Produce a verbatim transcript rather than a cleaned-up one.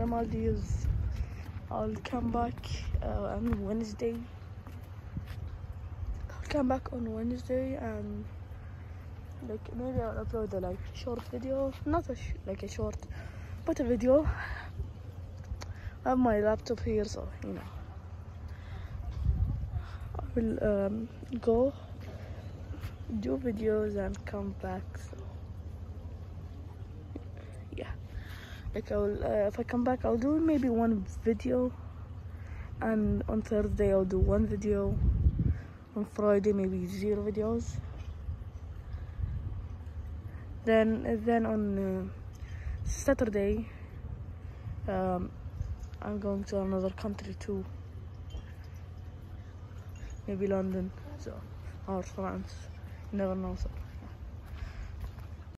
the Maldives. I'll come back uh, on Wednesday. I'll come back on Wednesday and like maybe I'll upload a like short video, not a sh like a short, but a video. I have my laptop here, so you know I will um, go do videos and come back. So yeah, like I will. Uh, if I come back, I'll do maybe one video, and on Thursday I'll do one video. On Friday maybe zero videos. Then then on uh, Saturday, um, I'm going to another country too. Maybe London, so or France. You never know. So.